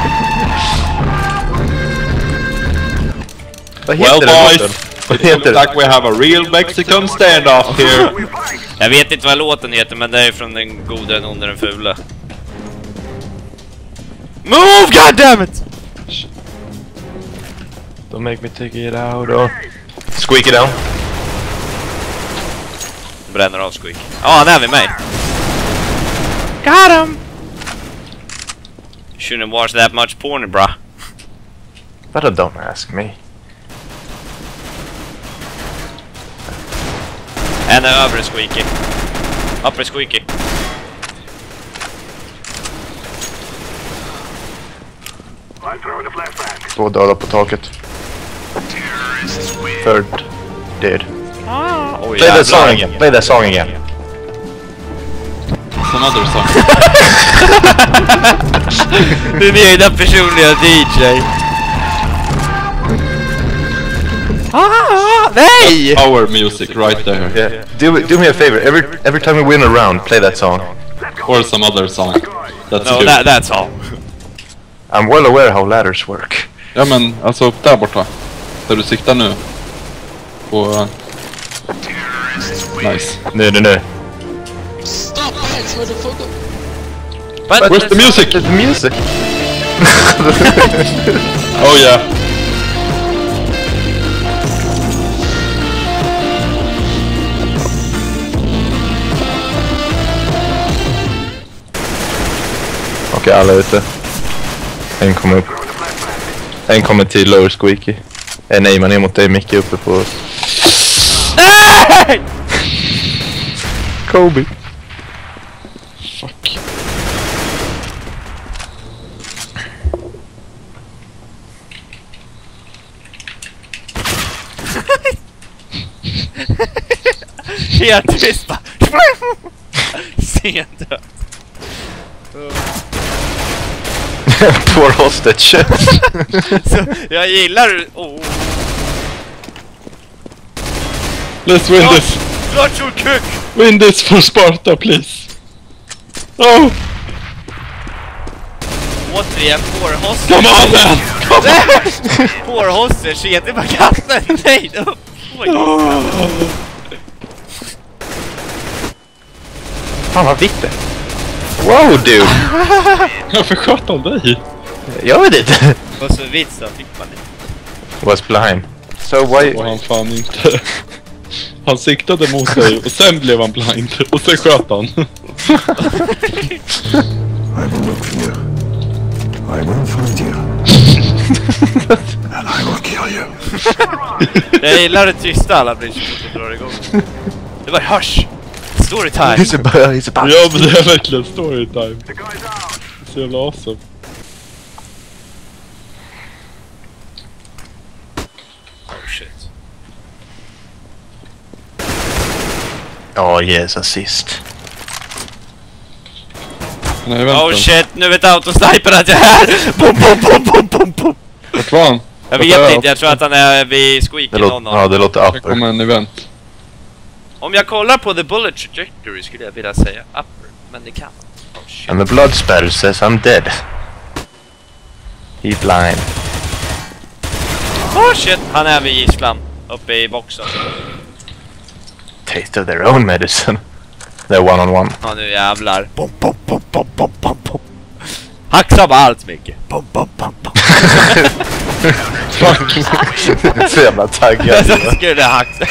Vad heter well, det? boys, it looks like we have a real Mexican standoff here. Jag vet inte vad låten heter, men det är från den goda, den onda, den fula. Move, goddammit! Don't make me take it out or... Squeak it down. Bränner av Squeak. Ja, han är vid mig. Got him! Shouldn't have watched that much porn, bruh. But don't ask me. En är över Squeaky. Upper Squeaky. Två döda på taket. Third dead. Oh, Play that song again. Play that song again. Some other song. Din egna personliga DJ. Nej! Power music right there. Yeah. Do me a favor. Every time we win a round, play that song. Or some other song. That's No, good. that's all. I'm well aware how ladders work. Ja men, alltså upp där borta. Där du siktar nu. På... Nice. Nu. Stop hands, motherfucker! Where's the music? The music. Oh yeah. Okej, alla är ute. En kommer upp. En kommer till lower Squeaky. Nej, man är mot dig, Micke uppe på... Nej! Kobe. Fuck. Helt tyst bara. Sent dött. Poor hostage. Så jag gillar... Oh. Let's win this. Watch your cook! Win this for Sparta, please. Oh! Återigen, poor hostage. Come on man! Poor hostage, se det bara katten. Nej, då. Fan vad vitt det. Wow, dude. Varför sköt han dig? Jag vet inte. Och så vits då fick man det. Was blind. So why... Och han fan inte. Han siktade mot dig och sen blev han blind. Och sen sköt han. I will look for you. I will find you. And I will kill you. Jag gillar det tysta alla blir så fort drar igång. Det var hush! Storytime! He's about... Ja men det är verkligen storytime. Så jävla awesome. Oh shit. Oh yes, assist. Nej, vänta. Oh shit, nu vet autosniper att jag är här! Bom, bom, bom, bom, bom, bom. Vart var han? Jag vet inte, jag tror att han är vid Squeaky någon Ja, det låter Det upper. kommer en event. Om jag kollar på the bullet trajectory skulle jag vilja säga upper, men det kan man. Oh shit. And the blood spatter says I'm dead. He blind. Oh shit, han är vid gisslan. Uppe i boxen. Taste of their own medicine. They're one-on-one. Ja nu jävlar. Bom, bom, bom, bom, bom, bom, bom. Haxa på allt mycket. Bom, bom, bom, bom. Så jävla taggad. Så skulle haxa.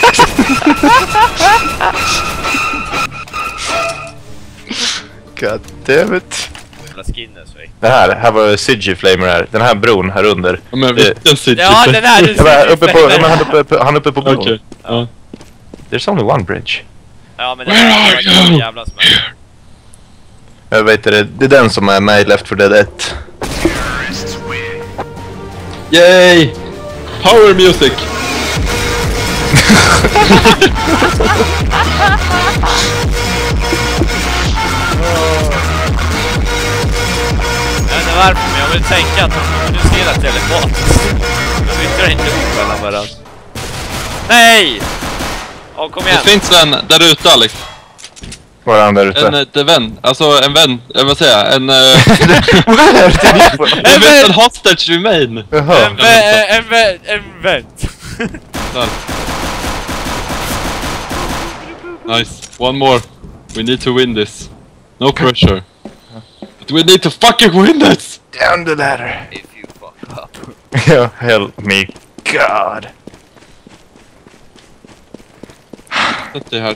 God damn it. Jävla skinnes, väg. Det här var Sigiflamer här. Den här bron här under. Ja men vilken sida? Ja, den här du Jag var uppe på, han är uppe på bron. Okej. Ja. There's only one bridge. Ja men Where are you? jävla smäll. Jag vet det, det är den som är med i Left 4 Dead 1. Yay! Power music! Jag vet inte varför, men jag vill tänka att de kommunicerar telepatiskt. De sitter inte ihop mellan varandra. Nej! Åh, kom igen. Det finns en där ute, Alex. Var är han där ute? En vän, alltså en vän, vad säger jag? En en hostage remain. Jaha. En vän. Där. Nice, one more. We need to win this. No pressure. But we need to fucking win this! Down the ladder. If you fuck up. Ja, help me God. Sätt dig här.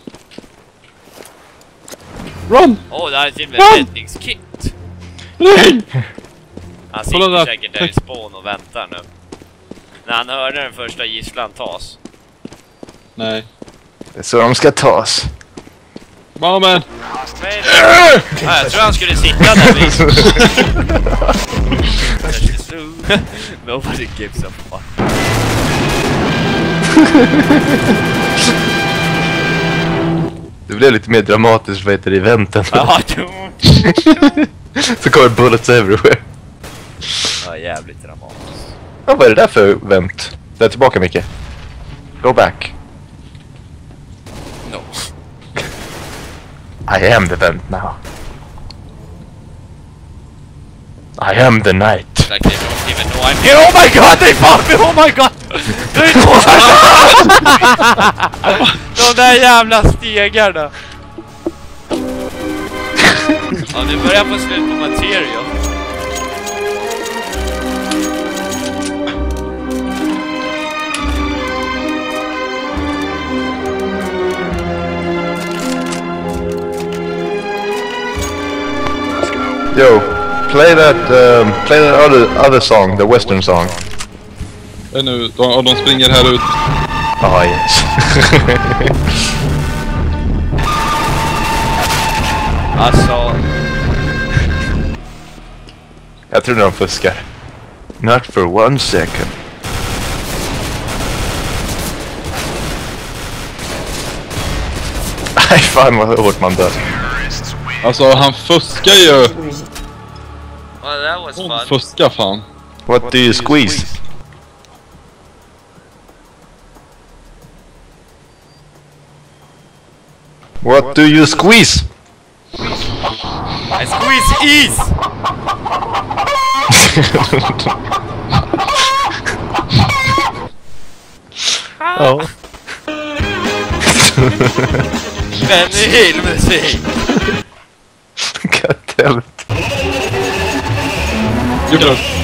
Run! Åh, det här är till och med ett räddningskit. Nej! Han Kolla sitter där. säkert där i spån och väntar nu. När han hörde den första gisslan tas. Nej. Det är så de ska tas. Moment! Jag tror han skulle sitta där vid. Nobody gives a fuck. Det blev lite mer dramatiskt vad heter det, eventen. Ja, Så kommer bullets everywhere. ja, jävligt dramatiskt. Ja, vad är det där för event? Det är tillbaka, Micke. Go back. No. I am the event now. I am the night. Like they don't even know I'm here. Oh my god, they found me! Oh my god! De där jävla stegarna. Ja, nu börjar jag få slut på material. Yo, play that other song, the western song. Nu, de springer här ut. Ah, yes. Alltså, Jag tror de fuskar. Not for 1 second. Nej, fan vad hårt man dör. Alltså han fuskar ju. well, that was Hon fun. fuskar fan. What do you squeeze? What do you squeeze? I squeeze ease! Ja. Benny Hill-musik! God damn it. Gjorde det.